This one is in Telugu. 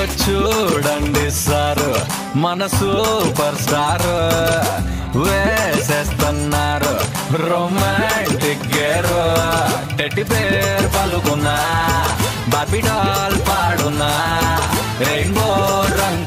చూడండి సారు మన సూపర్ స్టార్ వేసేస్తున్నారు రొమాంటిక్ గేరు టెడ్డి బేర్ పలుకున్నా బార్బీ డాల్ పాడున్నా రెయిన్బో రంగ్